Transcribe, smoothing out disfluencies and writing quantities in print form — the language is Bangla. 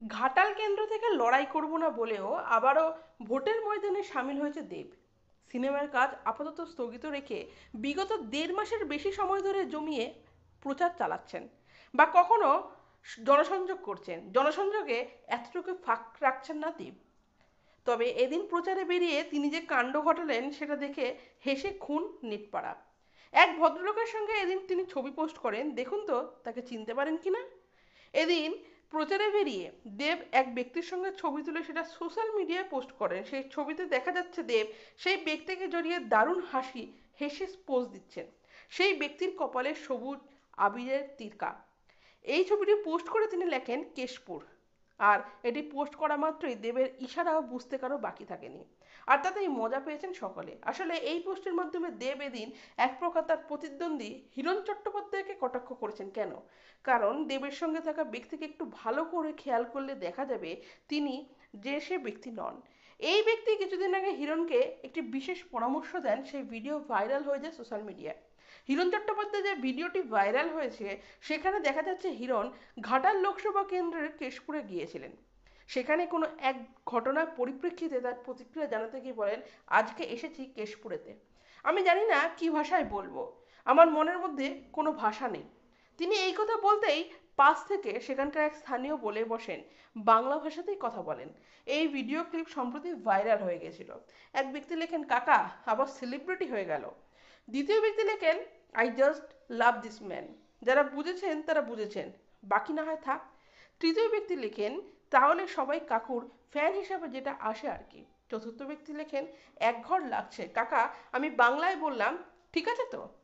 ঘাটাল কেন্দ্র থেকে লড়াই করব না বলেও আবারও ভোটের ময়দানে সামিল হয়েছে দেব। সিনেমার কাজ আপাতত স্থগিত রেখে বিগত 1.5 মাসের বেশি সময় ধরে জমিয়ে প্রচার চালাচ্ছেন, বা কখনো জনসংযোগ করছেন। জনসংযোগে এতটুকু ফাঁক রাখছেন না দেব। তবে এদিন প্রচারে বেরিয়ে তিনি যে কাণ্ড ঘটালেন সেটা দেখে হেসে খুন নেটপাড়া। এক ভদ্রলোকের সঙ্গে এদিন তিনি ছবি পোস্ট করেন, দেখুন তো তাকে চিনতে পারেন কিনা। এদিন প্রচারে বেরিয়ে দেব এক ব্যক্তির সঙ্গে ছবি তুলে সেটা সোশ্যাল মিডিয়ায় পোস্ট করেন। সেই ছবিতে দেখা যাচ্ছে দেব সেই ব্যক্তিকে জড়িয়ে দারুণ হেসে পোজ দিচ্ছেন। সেই ব্যক্তির কপালে সবুজ আবিরের তিরকা। এই ছবিটি পোস্ট করে তিনি লেখেন কেশপুর। আর এটি পোস্ট করা মাত্রই দেবের ইশারাও বুঝতে কারো বাকি থাকেনি। আর তাতেই মজা পেয়েছেন সকলে। আসলে এই পোস্টের মাধ্যমে দেব এদিন এক প্রকার তার প্রতিদ্বন্দ্বী হিরণ চট্টোপাধ্যায়কে কটাক্ষ করেছেন। কেন? কারণ দেবের সঙ্গে থাকা ব্যক্তিকে একটু ভালো করে খেয়াল করলে দেখা যাবে তিনি যে সে ব্যক্তি নন। এই ব্যক্তি কিছুদিন আগে হিরণকে একটি বিশেষ পরামর্শ দেন, সেই ভিডিও ভাইরাল হয়ে যায় সোশ্যাল মিডিয়ায়। হিরণ চট্টোপাধ্যায় যে ভিডিওটি ভাইরাল হয়েছে সেখানে দেখা যাচ্ছে হিরণ ঘাটাল লোকসভা কেন্দ্রের কেশপুরে গিয়েছিলেন। সেখানে কোনো এক ঘটনার পরিপ্রেক্ষিতে তার প্রতিক্রিয়া জানাতে গিয়ে বলেন, আজকে এসেছি কেশপুরেতে। আমি জানি না কি ভাষায় বলবো, আমার মনের মধ্যে কোনো ভাষা নেই। তিনি এই কথা বলতেই পাশ থেকে সেখানকার এক স্থানীয় বলে বসেন, বাংলা ভাষাতেই কথা বলেন। এই ভিডিও ক্লিপ সম্প্রতি ভাইরাল হয়ে গেছিল। এক ব্যক্তি লেখেন, কাকা আবার সেলিব্রিটি হয়ে গেল। দ্বিতীয় ব্যক্তি লেখেন, I just love this man. যারা বুঝেছেন তারা বুঝেছেন, বাকি না হয় থাক। তৃতীয় ব্যক্তি লেখেন, তাহলে সবাই কাকুর ফ্যান হিসাবে যেটা আসে আর কি। চতুর্থ ব্যক্তি লেখেন, এক ঘর লাগছে কাকা, আমি বাংলায় বললাম, ঠিক আছে তো।